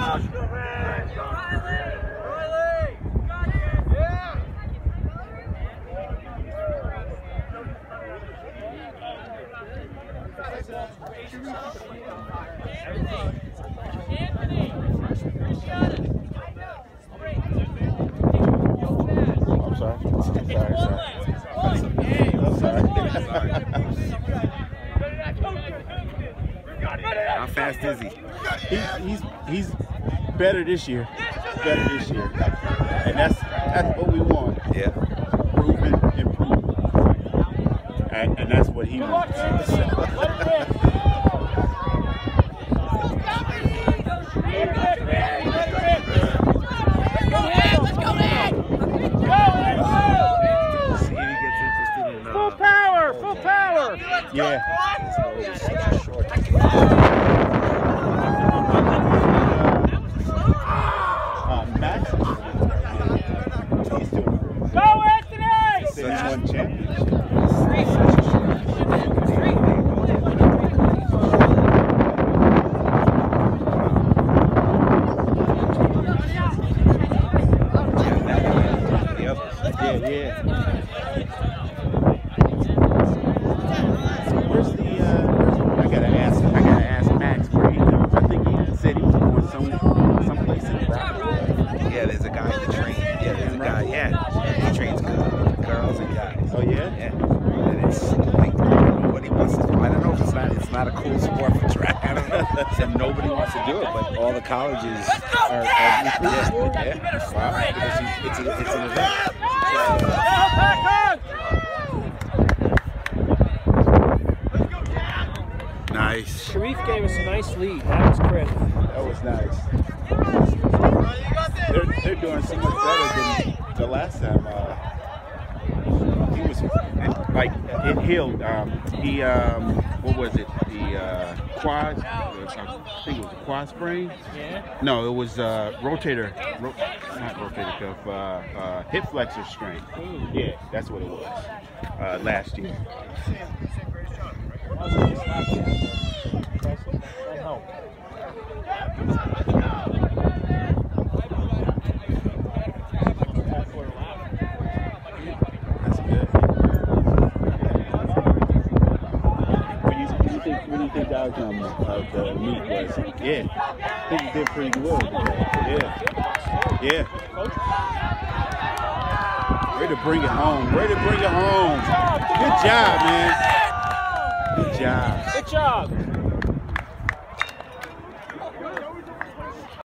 How fast is he? He's better this year. Better this year, and that's what we want. Yeah. Improve, and that's what he wants. Full power! Full power! Yeah. Max. He's doing Go, Anthony! Such one championship. Yeah. Where's the? I gotta ask Max where he goes. I think he said he was going someplace in Rockaway. Yeah, there's a guy that trains. Yeah, there's a guy. Yeah, he trains girls and guys. Oh yeah. Yeah, and it's like what he wants to do. I don't know if it's not a cool sport for track. I don't know. And nobody wants to do it, but all the colleges are yeah. Wow, it's an event. Nice. Sharif gave us a nice lead. That was credit. That was nice. They're doing so much better than the last time. He was like it healed. What was it? The quad. I think it was a quad sprain. Yeah. No, it was not rotator cuff. Hip flexor strain. Yeah, that's what it was. Last year. That's good. What do you think the outcome of the meet was? Yeah, I think you did pretty good. Yeah. Way to bring it home. Good job, man. Good job.